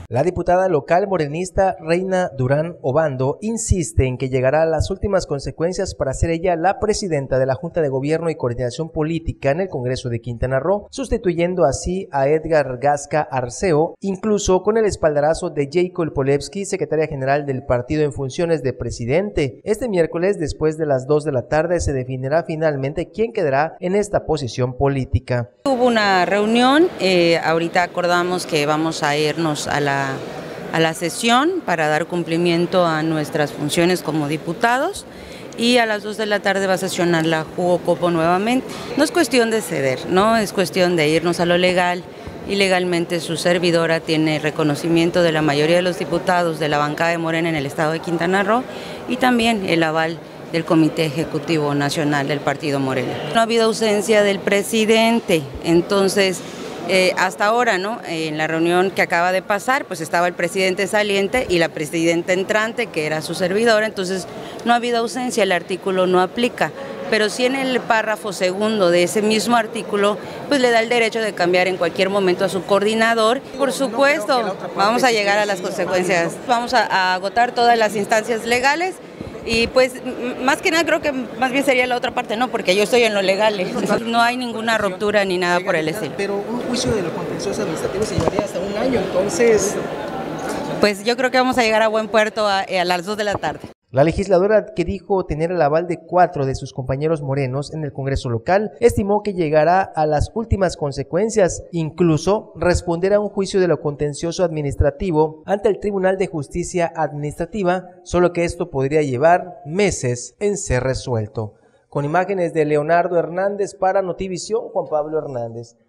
La diputada local morenista Reina Durán Obando insiste en que llegará a las últimas consecuencias para ser ella la presidenta de la Junta de Gobierno y Coordinación Política en el Congreso de Quintana Roo, sustituyendo así a Edgar Gasca Arceo, incluso con el espaldarazo de Jacob Polewski, secretaria general del partido en funciones de presidente. Este miércoles, después de las 2 de la tarde, se definirá finalmente quién quedará en esta posición política. Hubo una reunión, ahorita acordamos que vamos a irnos a la sesión para dar cumplimiento a nuestras funciones como diputados, y a las 2 de la tarde va a sesionar la Jugocopo nuevamente. No es cuestión de ceder, no es cuestión de irnos a lo legal, y legalmente su servidora tiene reconocimiento de la mayoría de los diputados de la bancada de Morena en el estado de Quintana Roo y también el aval del Comité Ejecutivo Nacional del Partido Morena. No ha habido ausencia del presidente, entonces hasta ahora, ¿no? En la reunión que acaba de pasar, pues estaba el presidente saliente y la presidenta entrante, que era su servidora, entonces no ha habido ausencia, el artículo no aplica. Pero sí en el párrafo segundo de ese mismo artículo, pues le da el derecho de cambiar en cualquier momento a su coordinador. Por supuesto, vamos a llegar a las consecuencias, vamos a agotar todas las instancias legales. Y pues más que nada creo que más bien sería la otra parte, no, porque yo estoy en lo legal, no hay ninguna ruptura ni nada por el estilo. Pero un juicio de lo contencioso administrativo se llevaría hasta un año, entonces... Pues yo creo que vamos a llegar a buen puerto a las 2 de la tarde. La legisladora, que dijo tener el aval de 4 de sus compañeros morenos en el Congreso local, estimó que llegará a las últimas consecuencias, incluso responder a un juicio de lo contencioso administrativo ante el Tribunal de Justicia Administrativa, solo que esto podría llevar meses en ser resuelto. Con imágenes de Leonardo Hernández para Notivisión, Juan Pablo Hernández.